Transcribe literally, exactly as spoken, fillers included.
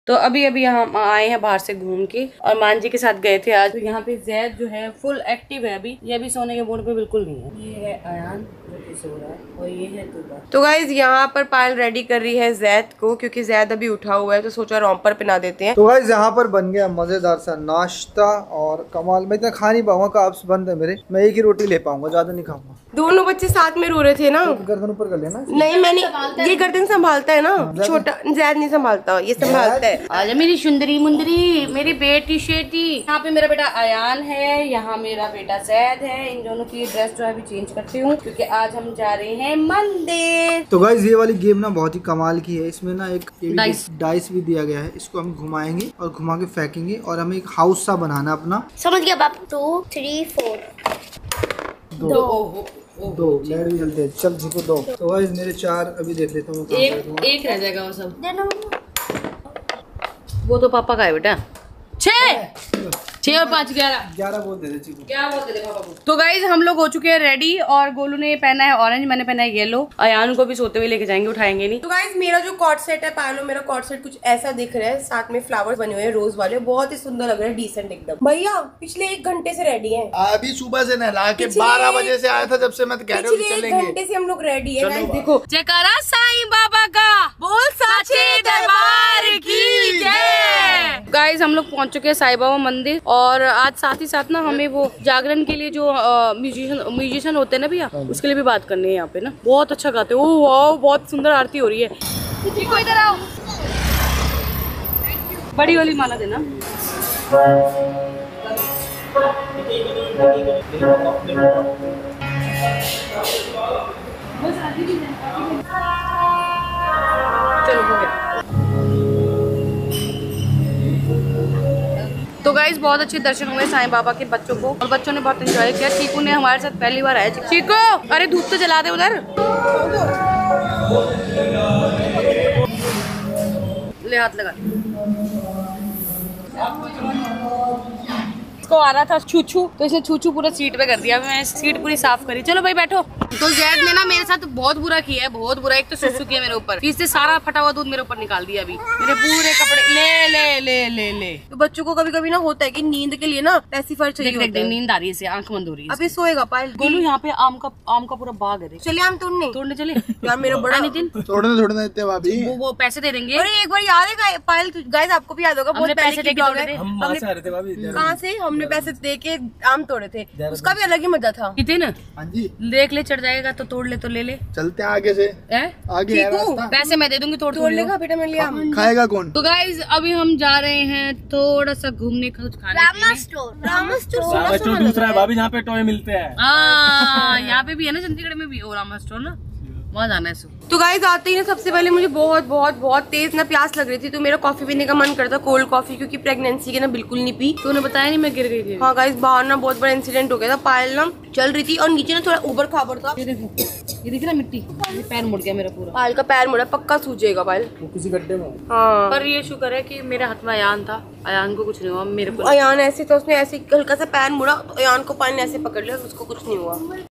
तो अभी अभी हम आए हैं बाहर से घूम के और मान जी के साथ गए थे आज। तो यहाँ पे जैद जो है फुल एक्टिव है अभी, ये अभी सोने के मूड पे बिल्कुल नहीं है। ये है अयान जो कि सो रहा है और ये है तुबा। तो गाइज यहाँ पर पायल रेडी कर रही है जैद को, क्योंकि जैद अभी उठा हुआ है तो सोचा रॉम्पर पिना देते हैं। तो गाइज यहाँ पर बन गया मजेदार सा नाश्ता और कमाल। मैं इतना खा नहीं पाऊंगा, काब्स बंद है मेरे, मैं एक ही रोटी ले पाऊंगा, ज्यादा नहीं खाऊंगा। दोनों बच्चे साथ में रो रहे थे ना। तो गर्दन ऊपर कर लेना। नहीं मैंने ये गर्दन संभालता है ना, छोटा जैद नहीं संभालता, ये संभालता है। आजा मेरी सुंदरी मुंदरी, मेरी बेटी शेटी। यहाँ पे मेरा बेटा अयान है, यहाँ मेरा बेटा जैद है। इन दोनों की ड्रेस जो है अभी चेंज करती हूँ क्योंकि आज हम जा रहे हैं मंदिर। तो गाइस ये वाली गेम ना बहुत ही कमाल की है। इसमें ना एक डाइस डाइस भी दिया गया है, इसको हम घुमाएंगे और घुमा के फेंकेंगे और हमें एक हाउस सा बनाना अपना। समझ गया बाप। टू थ्री फोर दो दो, दो। लैड भी चलते हैं, चल जीको दो। तो गाइस मेरे चार अभी देख लेता हूँ। एक एक रह जाएगा वो सब, वो तो पापा का है बेटा। छह छह और पाँच ग्यारह ग्यारह बोल दे दे, क्या बोलते थे पापा को। तो गाइज हम लोग हो चुके हैं रेडी और गोलू ने पहना है ऑरेंज, मैंने पहना है येलो। अयान को भी सोते हुए लेके जाएंगे, उठाएंगे नहीं। तो गाइज मेरा जो कॉर्ड सेट है पायलो, मेरा कॉर्ड सेट कुछ ऐसा दिख रहा है। साथ में फ्लावर्स बने हुए हैं रोज वाले, बहुत ही सुंदर लग रहा है, डिसेंट एकदम। भैया पिछले एक घंटे से रेडी है। अभी सुबह से नहला के बारह बजे से आया था, जब से मैं कह रहा हूँ चलेंगे। एक घंटे से हम लोग रेडी है। देखो जयकारा साईं बाबा का, बोल साचे दरबार की जय। गाइज हम लोग पहुंच चुके हैं साईं बाबा मंदिर और आज साथ ही साथ ना हमें वो जागरण के लिए जो म्यूजिशियन म्यूजिशियन होते हैं ना भैया, उसके लिए भी बात करनी है। यहाँ पे ना बहुत अच्छा गाते हैं। ओह वाह, बहुत सुंदर आरती हो रही है। इधर आओ, बड़ी वाली माला देना। चलो हो गया। तो गाइज बहुत अच्छे दर्शन हुए साईं बाबा के बच्चों को, और बच्चों ने बहुत एंजॉय किया। चीकू ने हमारे साथ पहली बार आया। चीकू अरे धूप तो जला दे उधर, ले हाथ लगा। इसको आ रहा था छूछू, तो इसने छूछू पूरा सीट पे कर दिया। मैं सीट पूरी साफ करी। चलो भाई बैठो। तो जैद ने ना मेरे साथ बहुत बुरा किया है, बहुत बुरा। एक तो सुसु किया मेरे ऊपर, फिर से सारा फटा हुआ दूध मेरे ऊपर निकाल दिया। अभी मेरे पूरे कपड़े ले ले ले ले ले। तो बच्चों को कभी कभी ना होता है कि नींद के लिए ना पैसिफायर चाहिए होता है। नींद आ रही है इसे, आंख बंद हो रही है। अभी सोएगा पायल। गोलू यहाँ पे आम का आम का पूरा बाग है। चलिए आम तोड़ने तोड़ने चले यार। मेरा बड़ा नितिन तोड़ने तोड़ने देते भाभी, वो, वो पैसे दे देंगे। अरे एक बार याद है पायल, गाइस आपको भी याद होगा, बहुत पैसे दे के तोड़े थे। कहाँ से हमने पैसे दे के आम तोड़े थे, उसका भी अलग ही मजा था। नितिन देख ले, चढ़ जाएगा तो तोड़ ले, तो ले ले। चलते हैं आगे से। है? आगे है रास्ता। पैसे मैं दे दूंगी, तोड़ तोड़ लेगा बेटा, मैं लिया। खाएगा कौन? तो गाइज अभी हम जा रहे हैं थोड़ा सा घूमने का, कुछ खाने Rama store. Rama store Rama store दूसरा है भाभी, जहाँ पे टॉय मिलते हैं। हाँ यहाँ पे भी है ना, चंडीगढ़ में भी ओ रामा स्टोर ना, वहाँ जाना है। तो गाइस आते ही ना सबसे पहले मुझे बहुत बहुत बहुत तेज ना प्यास लग रही थी, तो मेरा कॉफी पीने का मन करता, कोल्ड कॉफी, क्योंकि प्रेगनेंसी के ना बिल्कुल नहीं पी। तो उन्हें बताया नहीं मैं गिर गई थी। हाँ गाइस बाहर ना बहुत बड़ा इंसिडेंट हो गया था। पायल ना चल रही थी और नीचे ना थोड़ा ऊबर खाबर था। ये देखो, ये दिख रहा मिट्टी, ये पैर मुड़ गया मेरा पूरा। पायल का पैर मुड़ा, पक्का सूझेगा पायल किसी गड्ढे में। हाँ पर ये शुक्र है कि मेरे हाथ में अयान था, अयान को कुछ नहीं हुआ। मेरे को अयान ऐसे तो उसने ऐसे हल्का सा पैर मुड़ा, तो अयान को पायल ने ऐसे पकड़ लिया, उसको कुछ नहीं हुआ।